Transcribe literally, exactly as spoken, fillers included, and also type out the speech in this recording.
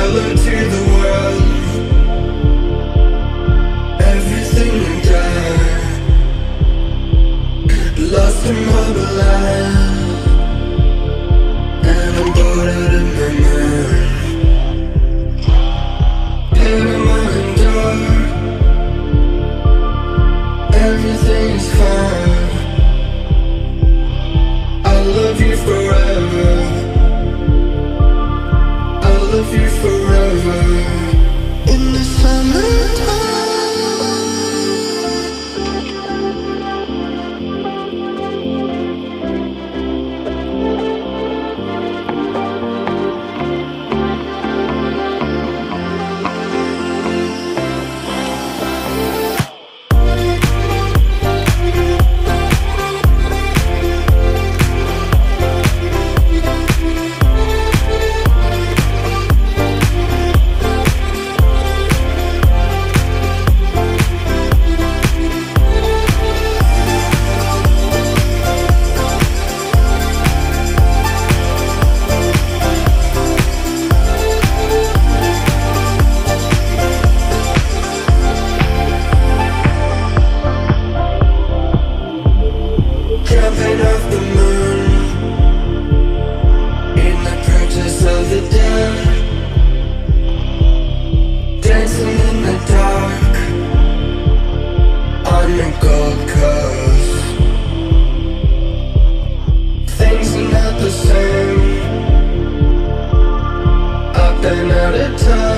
Hello to the world. Everything we got, lost in marble life, and I'm bored out of my mind. Pain in my door, everything is fine. I'll love you forever, I'll love you forever. In the summertime, jumping off the moon, in the purchase of the dead, dancing in the dark, on the Gold Coast. Things are not the same, I've been out of touch.